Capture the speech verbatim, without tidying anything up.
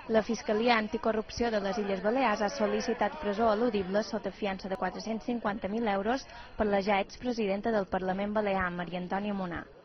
La Fiscalia Anticorrupció de les Illes Balears ha sol·licitat presó eludible sota fiança de quatre-cents cinquanta mil euros per la ja expresidenta del Parlament Balear, Maria Antònia Munar.